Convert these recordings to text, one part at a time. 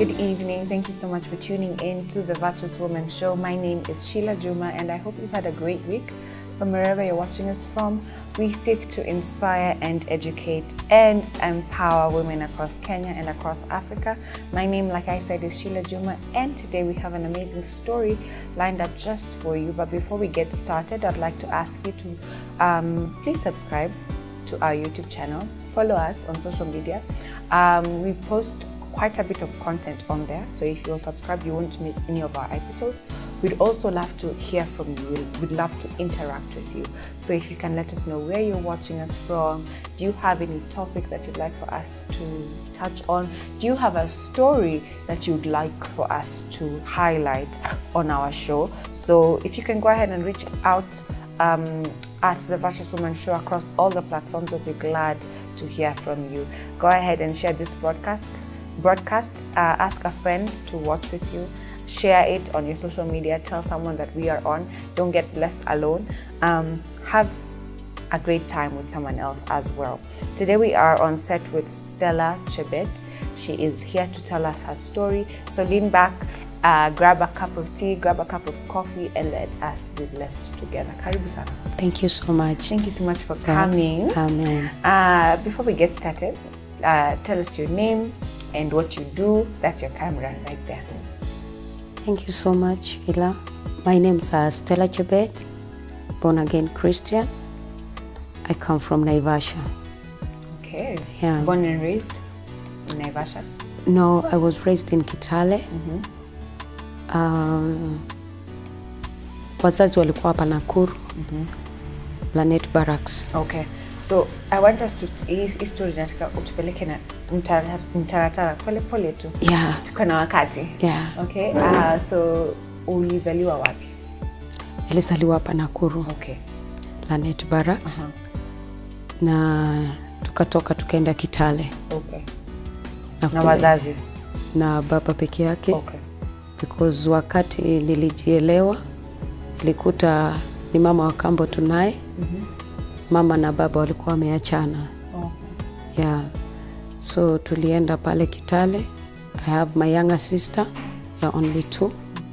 Good evening. Thank you so much for tuning in to the Virtuous Woman Show. My name is Stella Chebet, and I hope you've had a great week from wherever you're watching us from. We seek to inspire and educate and empower women across Kenya and across Africa. My name, like I said, is Stella Chebet, and today we have an amazing story lined up just for you. But before we get started, I'd like to ask you to please subscribe to our YouTube channel. Follow us on social media. We post quite a bit of content on there, so if you're subscribed, you won't miss any of our episodes. We'd also love to hear from you. We'd love to interact with you. So if you can let us know where you're watching us from. Do you have any topic that you'd like for us to touch on? Do you have a story that you'd like for us to highlight on our show? So if you can go ahead and reach out at the Virtuous Woman Show across all the platforms, we'll be glad to hear from you. Go ahead and share this broadcast, ask a friend to watch with you, share it on your social media, tell someone that we are on. Don't get left alone. Have a great time with someone else as well. Today we are on set with Stella Chebet. She is here to tell us her story. So lean back, grab a cup of tea, grab a cup of coffee, and let us be blessed together. Karibu sana. Thank you so much. Thank you so much for coming. Amen. Before we get started, tell us your name and what you do. That's your camera right there. Thank you so much, Ila. My name is Stella Chebet, born again Christian. I come from Naivasha. Okay. Yeah. Born and raised in Naivasha? No, I was raised in Kitale. Wazazi walikuwa hapa Nakuru, Lanet Barracks. Okay. So I want us to history nataka utupeleke na mtaratara pole pole tu. Yeah. Tuko na wakati. Yeah. Okay. So ulizaliwa wapi? Nilizaliwa hapa Nakuru. Okay. Lanet Barracks. Na tukatoka tukaenda Kitale. Okay. Na wazazi? Na baba peke yake. Okay. Because wakati nilijielewa nilikuta ni mama wa kambo tunaye. Mama na baba walikuwa wameachana. Okay. Yeah. So tulienda pale Kitale. I have my younger sister, yeah, only 2.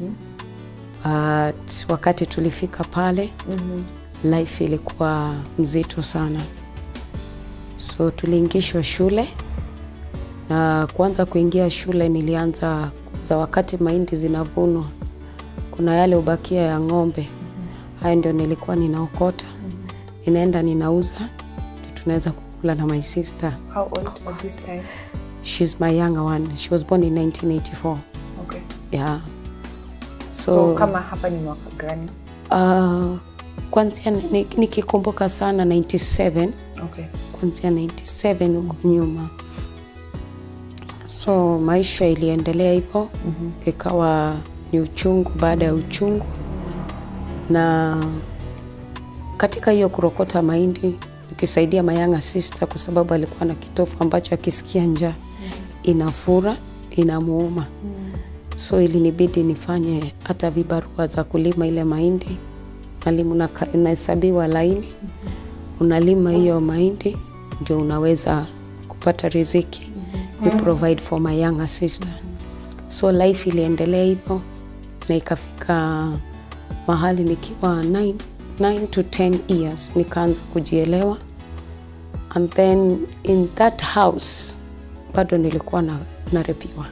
But wakati tulifika pale, life ilikuwa mzito sana. So tuliingishwa shule. Na kwanza kuingia shule nilianza za wakati mahindi zinavunwa. Kuna yale ubakia ya ng'ombe. Hayo ndio nilikuwa ninaokota. Ninaenda ninauza. Tunaweza kukula na my sister. How old at this time? She's my younger one. She was born in 1984. Okay. Yeah. So kama hapa ni mwaka gani? Kwanzia nikikumbuka sana 97. Okay. Kwanzia 97 huko nyuma. So maisha iliendelea hivyo. Ikawa ni uchungu baada ya uchungu. Na katika hiyo kurokota mahindi nikisaidia my younger sister kwa sababu alikuwa na kitofu ambacho akisikia njaa inafura, inamuuma. So ilinibidi nifanye hata vibarua za kulima ile mahindi. Nalimu unahesabiwa laini. Unalima hiyo mahindi ndio unaweza kupata riziki. You provide for my younger sister. So life iliendelea hivyo na ikafika mahali nikiwa 9 to 10 years nikaanza kujielewa. And then in that house bado nilikuwa narepiwa.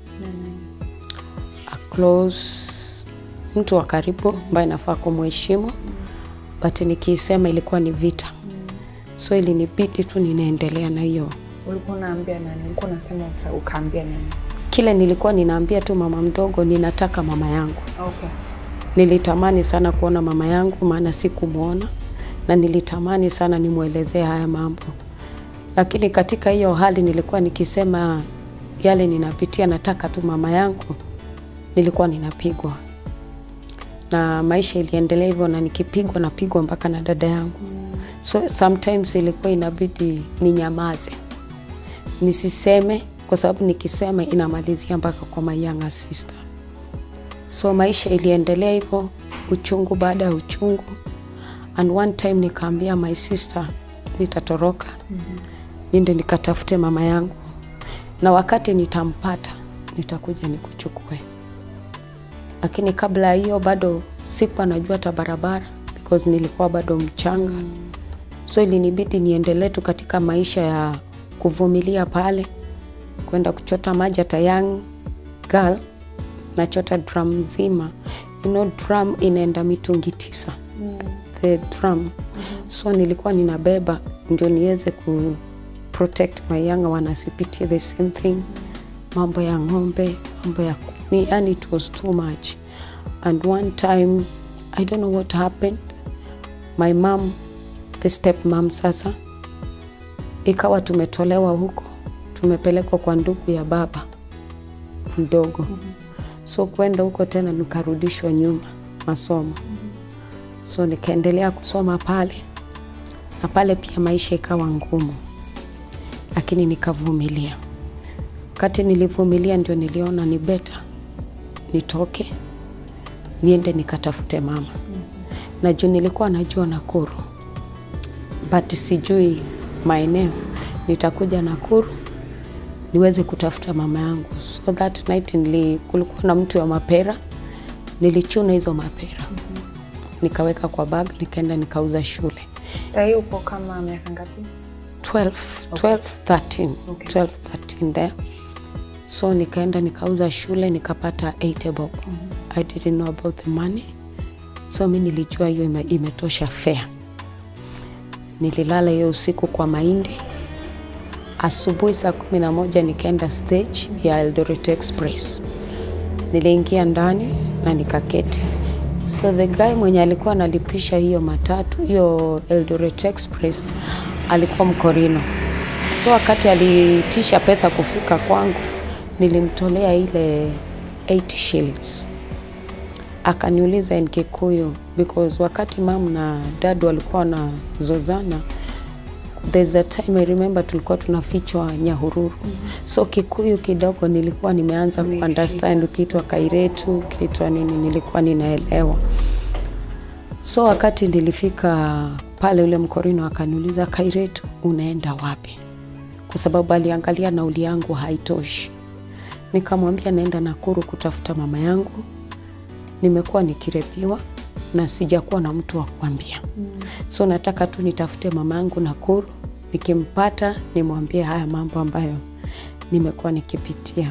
A close mtu wa karibu ambaye nafaa kumheshimu, but nikisema ilikuwa ni vita. So ilinibidi tu ninaendelea na hiyo. Ulikuwa unaambia nani? Ulikuwa unasema ukaambia nani? Kile nilikuwa ninaambia tu mama mdogo ninataka mama yangu. Okay. Nilitamani sana kuona mama yangu maana sikumuona, na nilitamani sana nimuelezee haya mambo. Lakini katika hiyo hali nilikuwa nikisema yale ninapitia nataka tu mama yangu, nilikuwa ninapigwa. Na maisha iliendelea hivyo na napigwa mpaka na dada yangu. So sometimes ilikuwa inabidi ninyamaze. Nisiseme kwa sababu nikisema inamalizia mpaka kwa my younger sister. So maisha iliendelea hivyo, uchungu baada ya uchungu. And one time nikaambia my sister nitatoroka. Ninde nikatafute mama yangu. Na wakati nitampata nitakuja nikuchukue. Lakini kabla hiyo bado sikuwa najua hata barabara because nilikuwa bado mchanga. So ilinibidi niendelee tu katika maisha ya kuvumilia pale, kwenda kuchota maji hata young girl, nachota drum nzima. You know drum inaenda mitungi 9. The drum. So nilikuwa ninabeba ndio niweze ku protect my younger one asipitie the same thing. Mambo ya ng'ombe, mambo ya kuni, and it was too much. And one time, I don't know what happened, my mom, the step mom sasa, ikawa tumetolewa huko, tumepelekwa kwa ndugu ya baba mdogo. So kwenda huko tena nikarudishwa nyuma masomo. So nikaendelea kusoma pale, na pale pia maisha ikawa ngumu, lakini nikavumilia. Kati nilivumilia ndio niliona ni better nitoke niende nikatafute mama. Na juu nilikuwa najua Nakuru, but sijui maeneo. Nitakuja Nakuru niweze kutafuta mama yangu. So that night kulikuwa na mtu wa mapera, nilichuna hizo mapera. Nikaweka kwa bag, nikaenda nikauza shule. Sasa upo kama miaka ngapi? 12, 13. Okay. 12, 13 there. So nikaenda nikauza shule, nikapata 8 bob. I didn't know about the money. So mimi nilijua hiyo imetosha fare. Nililala hiyo usiku kwa mahindi. Asubuhi saa 11 nikaenda stage ya Eldoret Express. Niliingia ndani na nikaketi. So the guy mwenye alikuwa analipisha hiyo matatu, hiyo Eldoret Express, alikuwa Mkorino. So wakati alitisha pesa kufika kwangu, nilimtolea ile 80 shillings. Akaniuliza in Kikuyu, because wakati mom na dad walikuwa na zozana, there's a time I remember tulikuwa tunafichwa Nyahururu. So Kikuyu kidogo nilikuwa nimeanza ku understand, ukiitwa Kairetu, ukiitwa nini, nilikuwa ninaelewa. So wakati nilifika pale, ule Mkorino akaniuliza, Kairetu, unaenda wapi? Kwa sababu aliangalia nauli yangu haitoshi. Nikamwambia naenda Nakuru kutafuta mama yangu. Nimekuwa nikirepiwa na sijakuwa na mtu wa kuambia. So nataka tu nitafute mama yangu Nakuru, nikimpata nimwambie haya mambo ambayo nimekuwa nikipitia.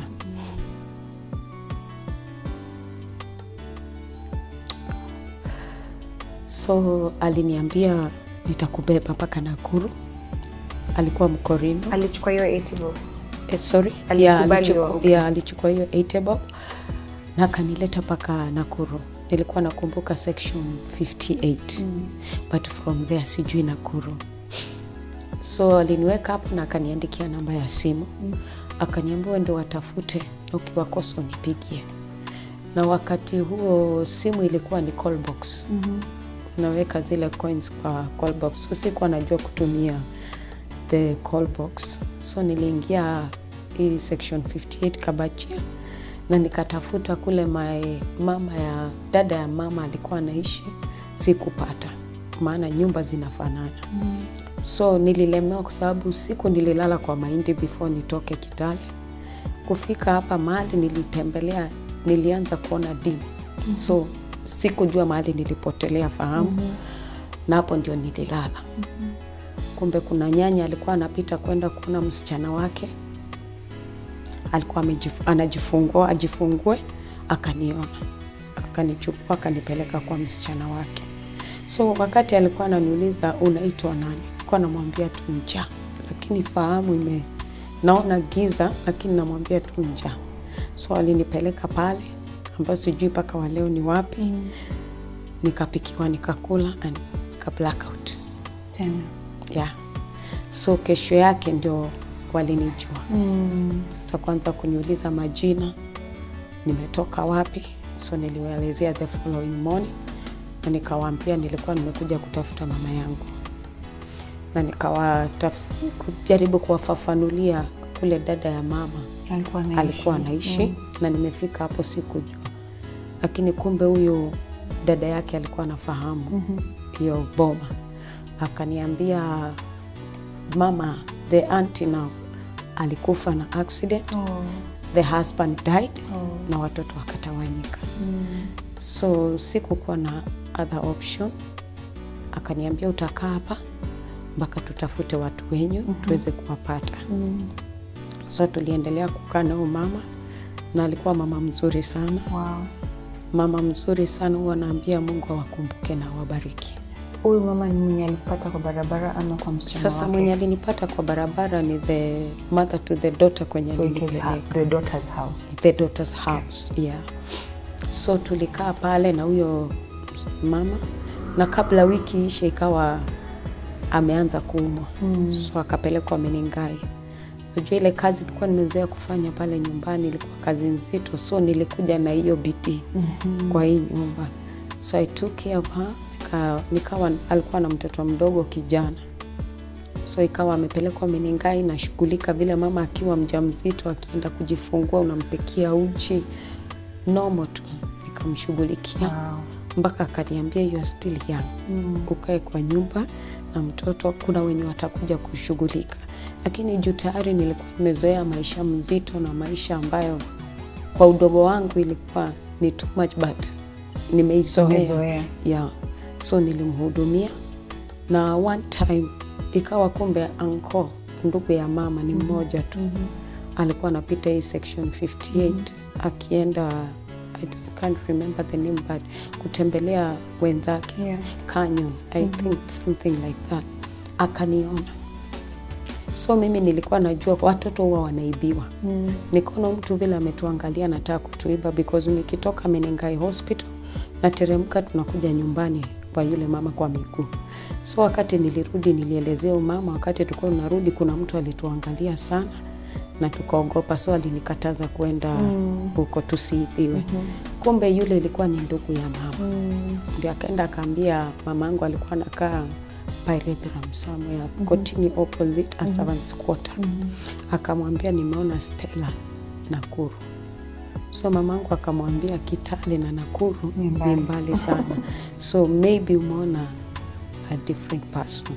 So aliniambia nitakubeba mpaka Nakuru. Alikuwa Mkorino. Alichukua hiyo 80 bob. Sorry? Alichukua hiyo 80 bob na akanileta mpaka Nakuru. Nilikuwa nakumbuka section 58. But from there sijui Nakuru. So aliniweka hapo na akaniandikia namba ya simu. Akaniambia ndio watafute, ukiwakosa unipigie. Na wakati huo simu ilikuwa ni call box. Naweka zile coins kwa call box. Sikuwa najua kutumia the call box. So niliingia hii section 58 Kabachia na nikatafuta kule dada ya mama alikuwa anaishi. Sikupata, maana nyumba zinafanana. So nililemewa kwa sababu siku nililala kwa mahindi before nitoke Kitale. Kufika hapa mahali nilitembelea, nilianza kuona dim. So sikujua mahali nilipotelea fahamu. Na hapo ndio nililala. Kumbe kuna nyanya alikuwa anapita kwenda kuona msichana wake. Alikuwa ajifungue, akaniona. Akanichukua, akanipeleka kwa msichana wake. So wakati alikuwa ananiuliza unaitwa nani? Kwa namwambia tu Njaa. Lakini fahamu naona giza, lakini namwambia tu Njaa. So alinipeleka pale ambapo sijui paka wa leo ni wapi. Nikapikiwa, nikakula and nika blackout. Tena. Yeah. So kesho yake ndio walinijua. Sasa kwanza kuniuliza majina, nimetoka wapi. So niliwaelezea the following morning. Na nikawaambia nilikuwa nimekuja kutafuta mama yangu. Na kujaribu kuwafafanulia kule dada ya mama alikuwa anaishi. Na nimefika hapo sikujua. Lakini kumbe huyo dada yake alikuwa anafahamu hiyo boma. Akaniambia mama, the auntie now alikufa na accident. the husband died na watoto wakatawanyika. So sikukuwa na other option. Akaniambia utakaa hapa mpaka tutafute watu wenyu tuweze kuwapata. So tuliendelea kukaa na mama, na alikuwa mama mzuri sana. Wow. Mama mzuri sana, huwa naambia Mungu awakumbuke na awabariki. Huyu mama ni mwenye alipata kwa barabara ama kwa msichana wake? Sasa mwenye alinipata kwa barabara ni the mother to the daughter kwenye alinipeleka. The daughter's house. The daughter's house, yeah. So tulikaa pale na huyo mama, na kabla wiki ishe ikawa ameanza kuumwa. So akapelekwa Menengai. Unajua ile kazi nilikuwa nimezoea kufanya pale nyumbani ilikuwa kazi nzito, so nilikuja na hiyo bidii kwa hii nyumba. So I took care of her. Nikawa alikuwa na mtoto mdogo kijana. So ikawa amepelekwa Menengai, na shughulika vile mama akiwa mjamzito akienda kujifungua unampikia uji normal tu, nikamshughulikia mpaka akaniambia you are still young. Ukae kwa nyumba na mtoto, kuna wenye watakuja kushughulika. Lakini juu tayari nilikuwa nimezoea maisha mzito na maisha ambayo kwa udogo wangu ilikuwa ni too much, but nimeizoea. Yeah. So nilimhudumia, na one time ikawa kumbe uncle, ndugu ya mama ni mmoja tu. Alikuwa anapita hii section 58 akienda, I can't remember the name, but kutembelea wenzake Canyon, I think something like that. Akaniona. So mimi nilikuwa najua watoto huwa wanaibiwa. Nikaona mtu vile ametuangalia anataka kutuiba, because nikitoka Menengai hospital na teremka tunakuja nyumbani kwa yule mama kwa miguu. So wakati nilirudi nilielezea mama, wakati tulikuwa tunarudi kuna mtu alituangalia sana na tukaogopa, so alinikataza kwenda huko tusiibiwe. Kumbe yule ilikuwa ni ndugu ya mama. Ndio akaenda akaambia mamangu alikuwa anakaa Pyrethrm somewhere, Kotini opposite a servant's quarter. Akamwambia nimeona Stella Nakuru. So mamangu akamwambia Kitale na Nakuru ni mbali sana. So maybe umeona a different person.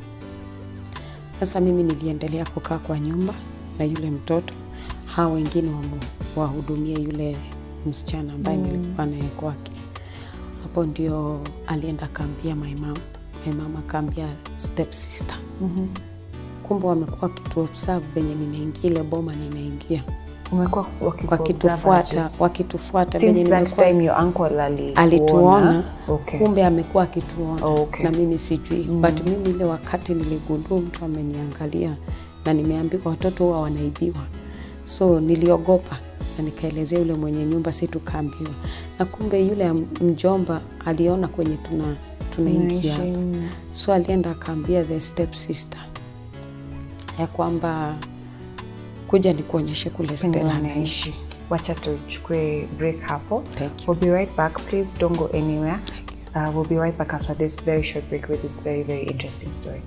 Sasa mimi niliendelea kukaa kwa nyumba na yule mtoto. Hao wengine wahudumia yule msichana ambaye nilikuwa naye kwake. Hapo ndio alienda kaambia my mama kaambia step sister. Kumbe wamekuwa kitu observe venye ninaingia ile boma ninaingia. Umekuwa wakitufuata venye nimekuwa. Time your uncle alituona. Kumbe amekuwa akituona. Na mimi sijui. But mimi ile wakati niligundua mtu ameniangalia na nimeambiwa watoto huwa wanaibiwa. So niliogopa na nikaelezea yule mwenye nyumba, si tukaambiwa. Na kumbe yule mjomba aliona kwenye tunaingia. So alienda akaambia the step sister ya kwamba kuja nikuonyeshe kule Stella anaishi. Wacha tuchukue break hapo. We'll be right back. Please don't go anywhere. We'll be right back after this very short break with this very, very interesting story.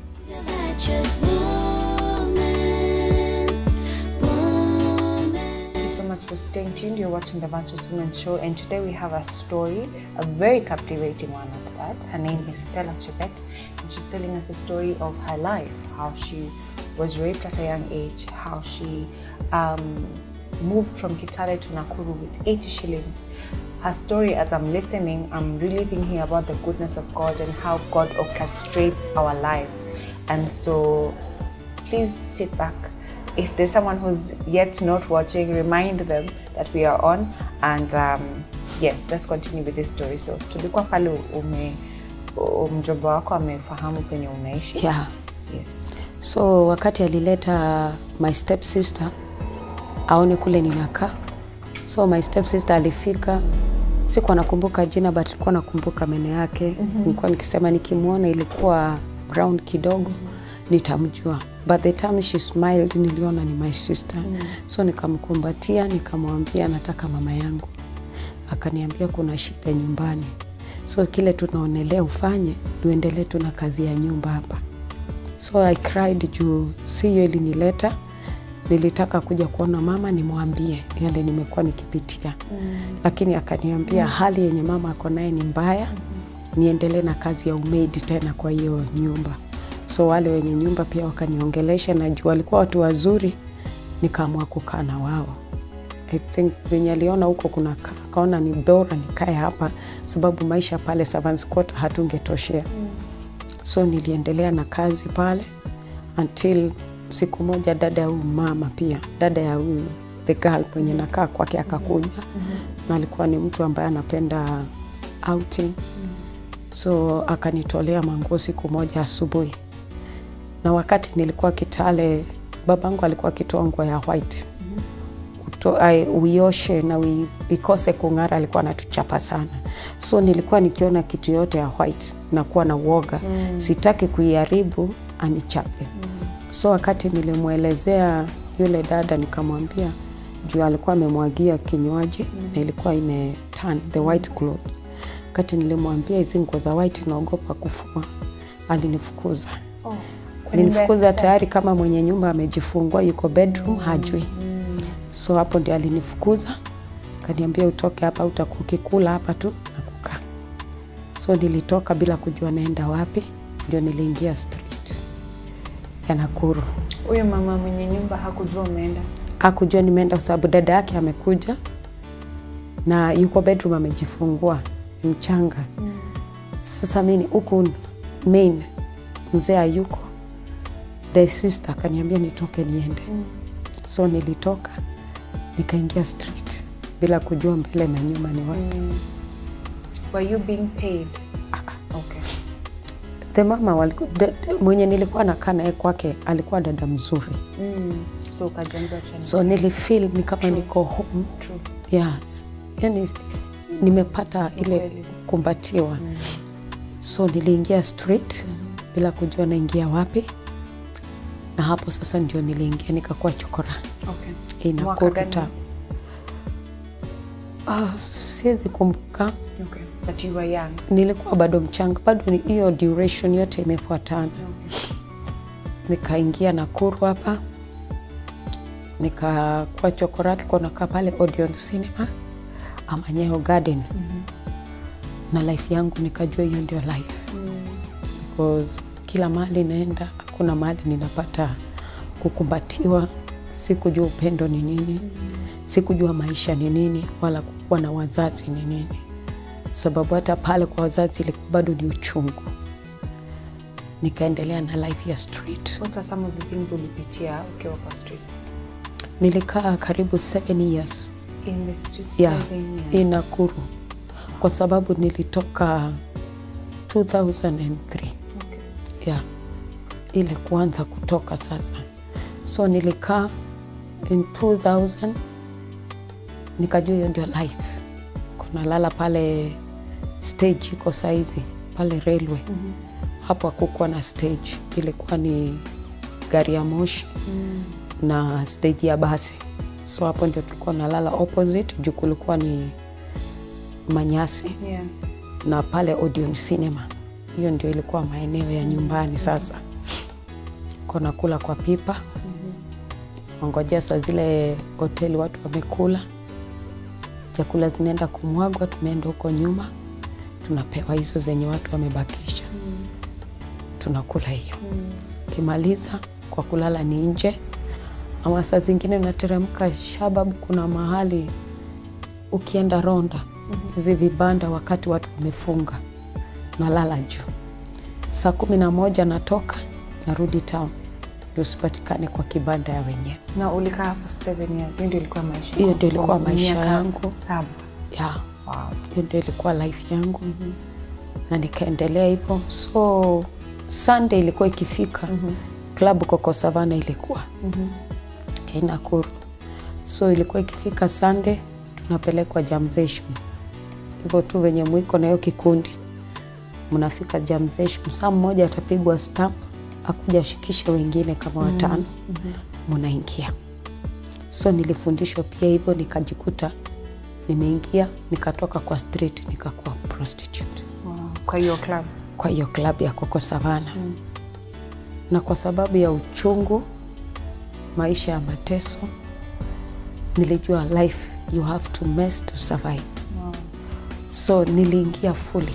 For staying tuned. You're watching the Virtuous Woman Show, and today we have a story, a very captivating one at that. Her name is Stella Chebet, and she's telling us the story of her life, how she was raped at a young age, how she moved from Kitale to Nakuru with 80 shillings. Her story, as I'm listening, I'm really thinking about the goodness of God and how God orchestrates our lives. And so please sit back. If there's someone who's yet not watching, remind them that we are on. And yes, let's continue with this story. So, tulikuwa pale mjomba wako amefahamu penye unaishi? Yeah. Yes. So, wakati alileta my step sister, aone kule ninakaa. So, my step sister alifika. Sikuwa nakumbuka jina, but nilikuwa nakumbuka meno yake. Nilikuwa nikisema nikimuona ilikuwa brown kidogo, nitamjua. But the time she smiled, niliona ni my sister. So nikamkumbatia, nikamwambia nataka mama yangu. Akaniambia kuna shida nyumbani. So kile tunaonelea ufanye, tuendelee tuna kazi ya nyumba hapa. So I cried juu siyo ilinileta. Nilitaka kuja kuona mama nimwambie yale nimekuwa nikipitia. Lakini akaniambia hali yenye mama ako naye ni mbaya. Niendelee na kazi ya umaid tena kwa hiyo nyumba. So wale wenye nyumba pia wakaniongelesha, na juu walikuwa watu wazuri, nikaamua kukaa na wao. I think venye aliona huko kuna kaona ni bora nikae hapa sababu maisha pale Servants Quarter hatungetoshea. So niliendelea na kazi pale until siku moja dada ya mama pia, dada ya the girl mwenye nakaa kwake akakuja. Na alikuwa ni mtu ambaye anapenda outing. So akanitolea manguo siku moja asubuhi. Na wakati nilikuwa Kitale, babangu alikuwa akitoa nguo ya white. Uioshe na ikose kung'ara, alikuwa anatuchapa sana. So nilikuwa nikiona kitu yote ya white na kuwa na uoga. Sitaki kuiharibu anichape. So wakati nilimuelezea yule dada nikamwambia juu alikuwa amemwagia kinywaji na ilikuwa turn the white cloth. Wakati nilimwambia hizi nguo za white naogopa kufua, alinifukuza. Alinifukuza tayari kama mwenye nyumba amejifungua yuko bedroom hajui. So hapo ndio alinifukuza. Kaniambia utoke hapa, utakukikula hapa tu na kukaa. So nilitoka bila kujua naenda wapi, ndio niliingia street ya Nakuru. Huyo mama mwenye nyumba hakujua umeenda? Hakujua nimeenda kwa sababu dada yake amekuja na yuko bedroom amejifungua mchanga. Sasa mimi huku main mzee yuko. The sister kaniambia nitoke niende. So nilitoka nikaingia street bila kujua mbele na nyuma ni wapi. Were you being paid? Okay. The mama mwenye nilikuwa nakaa naye kwake alikuwa dada mzuri. So ukajambia chana. So nilifeel ni kama niko home. True. Yes. Yani nimepata ile kumbatiwa. So niliingia street bila kujua naingia wapi. Na hapo sasa ndio niliingia nikakuwa chokora. Okay. Inakuruta. Siwezi kumbuka. Okay. But you were young. Nilikuwa bado mchanga. Bado hiyo duration yote imefuatana. Okay. Nikaingia Nakuru hapa. Nikakuwa chokora, tulikuwa nakaa pale Odeon Cinema ama Nyayo Garden. Na life yangu nikajua hiyo ndio life. Because kila mahali naenda hakuna mahali ninapata kukumbatiwa. Sikujua upendo ni nini. Sikujua maisha ni nini wala kuwa na wazazi ni nini. Sababu hata pale kwa wazazi ilikuwa bado ni uchungu. Nikaendelea na life ya street. What are some of the things ulipitia ukiwa kwa street? Nilikaa karibu 7 years. In the street? Yeah, 7 years. In Nakuru. Kwa sababu nilitoka 2003. Okay. Yeah. Ile kuanza kutoka sasa. So nilikaa in 2000 nikajua hiyo ndio life. Kuna lala pale stage iko saizi pale railway. Hapo hakukuwa na stage, ilikuwa ni gari ya moshi na stage ya basi. So hapo ndio tulikuwa nalala opposite, juu kulikuwa ni manyasi. Yeah. Na pale Odeon Cinema. Hiyo ndio ilikuwa maeneo ya nyumbani sasa. Kuna kula kwa pipa. Ngojea saa zile hoteli watu wamekula. Chakula zinaenda kumwagwa, tunaenda huko nyuma. Tunapewa hizo zenye watu wamebakisha. Tunakula hiyo. Kimaliza kwa kulala ni nje. Ama saa zingine unateremka Shababu, kuna mahali ukienda Ronda. Hizi vibanda wakati watu wamefunga. Nalala juu. Saa 11 natoka, narudi town. Ndio sipatikane kwa kibanda ya wenyewe. Na ulikaa hapo 7 years. Hiyo ndio ilikuwa maisha. Hiyo ndio ilikuwa maisha yangu. 7. Yeah. Wow. Hiyo ndio ilikuwa life yangu. Na nikaendelea hivyo. So Sunday ilikuwa ikifika. Club Coco Savana ilikuwa. Nakuru. So ilikuwa ikifika Sunday tunapelekwa jam session. Hivyo tu wenye mwiko na hiyo kikundi. Mnafika jam session. Saa mmoja atapigwa stamp, akuja shikisha wengine kama 5. Mnaingia. So nilifundishwa pia hivyo, nikajikuta nimeingia, nikatoka kwa street nikakuwa prostitute. Wow. Kwa hiyo club? Kwa hiyo club ya Coco Savana. Na kwa sababu ya uchungu, maisha ya mateso, nilijua life you have to mess to survive. Wow. So niliingia fully.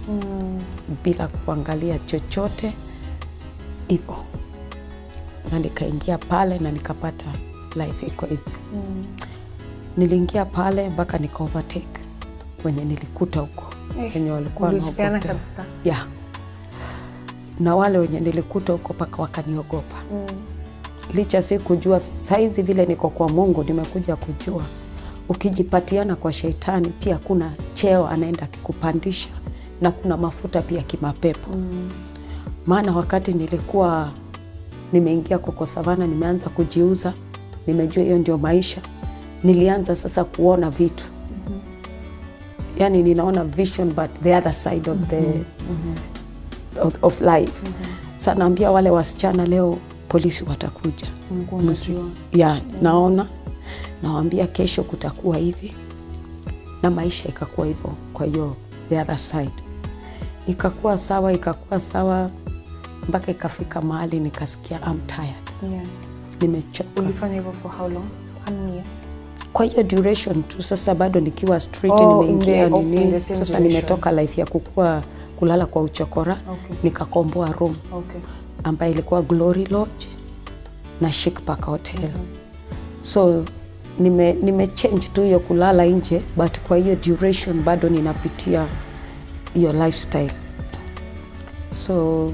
Bila kuangalia chochote hivyo. Na nikaingia pale na nikapata life iko hivyo. Niliingia pale mpaka nika overtake wenye nilikuta huko. Wenye walikuwa wanaogopa. Yeah. Na wale wenye nilikuta huko paka wakaniogopa. Licha si kujua saizi vile niko kwa Mungu, nimekuja kujua ukijipatiana kwa shetani pia kuna cheo anaenda kikupandisha na kuna mafuta pia kimapepo. Maana wakati nilikuwa nimeingia kwa savana, nimeanza kujiuza, nimejua hiyo ndio maisha. Nilianza sasa kuona vitu. Yani ninaona vision but the other side of the of life. Sasa naambia wale wasichana leo polisi watakuja. Ya, naona nawaambia kesho kutakuwa hivi. Na maisha ikakuwa hivyo. Kwa hiyo the other side. Ikakuwa sawa mpaka ikafika mahali nikasikia I'm tired. Yeah. Nimechoka. Ulifanya hivyo for how long? How many years? Kwa hiyo duration tu sasa bado nikiwa street nimeingia nini. Sasa nimetoka life ya kulala kwa uchokora. Nikakomboa room. Ambayo ilikuwa Glory Lodge na Chic Park Hotel. So nime change tu hiyo kulala nje, but kwa hiyo duration bado ninapitia hiyo lifestyle. So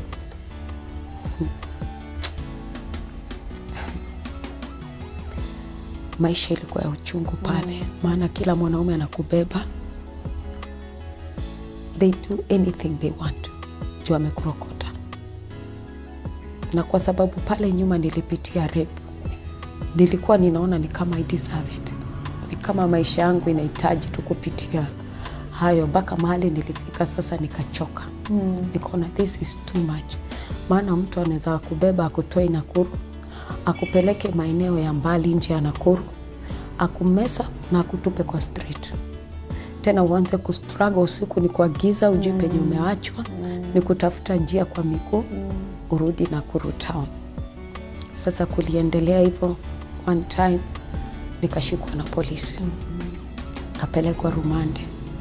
maisha ilikuwa ya uchungu pale. Maana kila mwanaume anakubeba. They do anything they want. Juu amekurokota. Na kwa sababu pale nyuma nilipitia rape, nilikuwa ninaona ni kama I deserve it. Ni kama maisha yangu inahitaji tu kupitia hayo. Mpaka mahali nilifika sasa nikachoka. Nikaona this is too much. Maana mtu anaweza kubeba akutoe Nakuru, akupeleke maeneo ya mbali nje ya Nakuru, akumesa na akutupe kwa street. Tena uanze kustruggle usiku, ni kwa giza, ujui penye umeachwa, ni kutafuta njia kwa miguu, urudi Nakuru town. Sasa kuliendelea hivyo. One time nikashikwa na polisi. Kapelekwa rumande.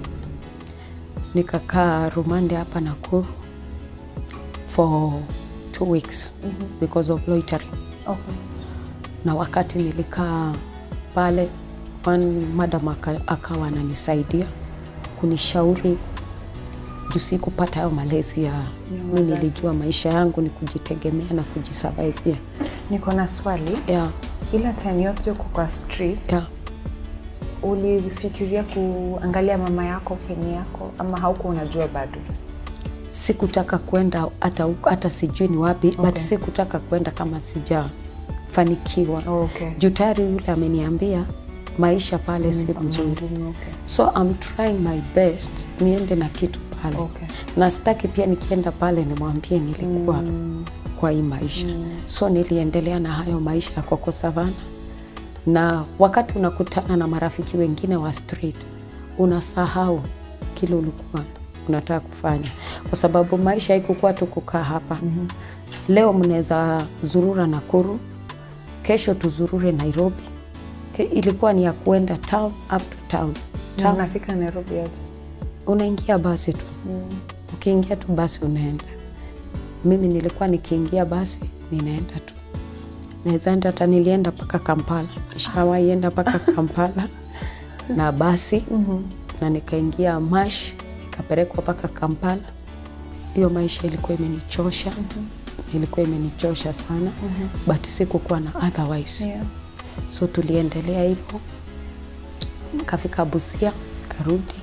Nikakaa rumande hapa Nakuru for 2 weeks because of loitering. Na wakati nilikaa pale, one madam akawa ananisaidia kunishauri juu sikupata hayo malezi ya mimi nilijua maisha yangu ni kujitegemea na kujisurvive. Niko na swali. Ila time yote uko kwa street. Ulifikiria kuangalia mama yako, feni yako, ama hauko unajua bado? Sikutaka kwenda hata sijui ni wapi, but sikutaka kwenda kama sijafanikiwa. Juu tayari yule ameniambia maisha pale si mzuri. So I'm trying my best niende na kitu pale. Na sitaki pia nikienda pale nimwambie nilikuwa kwa hii maisha. So niliendelea na hayo maisha ya Coco Savana. Na wakati unakutana na marafiki wengine wa street, unasahau kile ulikuwa unataka kufanya. Kwa sababu maisha haikukuwa tu kukaa hapa. Leo mnaweza zurura Nakuru, kesho tuzurure Nairobi. Ilikuwa ni ya kuenda town up to town. Unafika Nairobi aje? Unaingia basi tu. Ukiingia tu basi unaenda. Mimi nilikuwa nikiingia basi ninaenda tu. Naweza enda hata nilienda paka Kampala. Nishawaienda paka Kampala na basi na nikaingia Mash, nikapelekwa paka Kampala. Hiyo maisha ilikuwa imenichosha. Ilikuwa imenichosha sana, but sikukuwa na otherwise. So tuliendelea hivyo. Kafika Busia, karudi.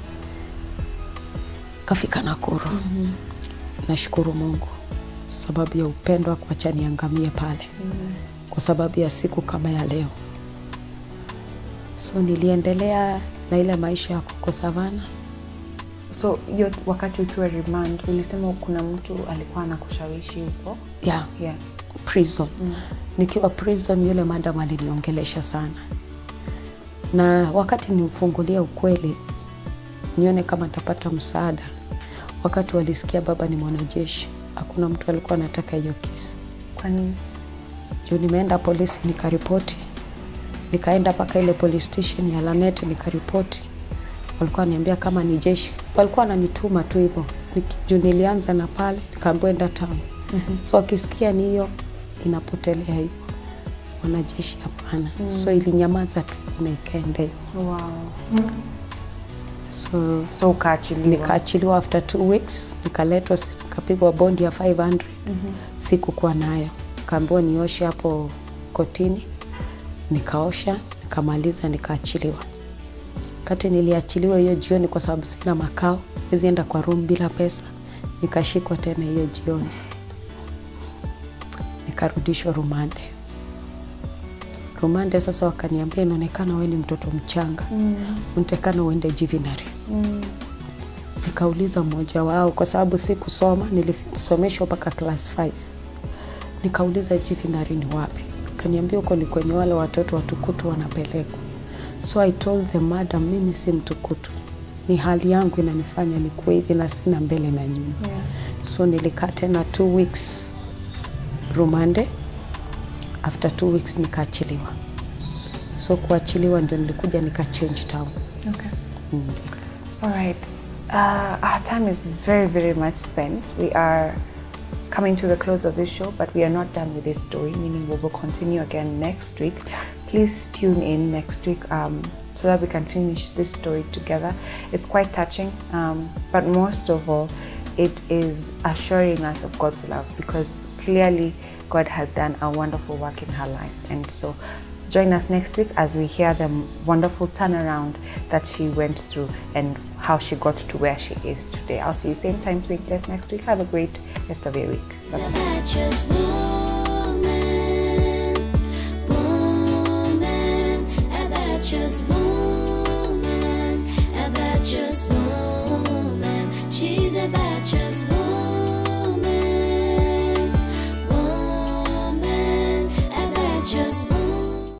Kafika Nakuru. Nashukuru Mungu sababu ya upendo wa kuacha niangamie pale. Kwa sababu ya siku kama ya leo. So niliendelea na ile maisha ya Coco Savana. So hiyo wakati ukiwa remand ulisema kuna mtu alikuwa anakushawishi huko? Prison. Nikiwa prison yule madam aliniongelesha sana. Na wakati nimfungulia ukweli nione kama nitapata msaada. Wakati walisikia baba ni mwanajeshi, hakuna mtu alikuwa anataka hiyo kesi. Kwa nini? Juu nimeenda polisi nikaripoti. Nikaenda paka ile police station ya Lanet nikaripoti. Walikuwa niambia kama ni jeshi. Walikuwa wananituma tu hivyo. Juu nilianza na pale nikaenda town. So wakisikia ni hiyo inapotelea hivyo. Wanajeshi hapana. So ilinyamaza tu. na ikaenda hivyo. Wow. So ukaachiliwa? Nikaachiliwa after 2 weeks, nikaletwa, nikapigwa bondi ya 500. Sikukuwa nayo. Kaambiwa nioshe hapo kotini. Nikaosha, nikamaliza, nikaachiliwa. Kati niliachiliwa hiyo jioni kwa sababu sina makao, nizienda kwa room bila pesa. Nikashikwa tena hiyo jioni. Nikarudishwa rumande. Rumande sasa wakaniambia inaonekana wewe ni mtoto mchanga. Unatakana uende juvenile. Nikauliza mmoja wao kwa sababu sikusoma, nilisomeshwa mpaka class 5. Nikauliza juvenile ni wapi? Kaniambia uko ni kwenye wale watoto watukutu wanapelekwa. So I told the madam, mimi si mtukutu. Ni hali yangu inanifanya nikuwe hivi na sina mbele na nyuma. So nilikaa tena 2 weeks rumande. After 2 weeks nikaachiliwa. So kuachiliwa ndio nilikuja nika change town. Okay. All right. Our time is very, very much spent. We are coming to the close of this show, but we are not done with this story, meaning we will continue again next week. Please tune in next week so that we can finish this story together. It's quite touching, but most of all, it is assuring us of God's love, because clearly God has done a wonderful work in her life. And so join us next week as we hear the wonderful turnaround that she went through and how she got to where she is today. I'll see you same time, same place next week. Have a great rest of your week. She's a virtuous woman, a virtuous woman.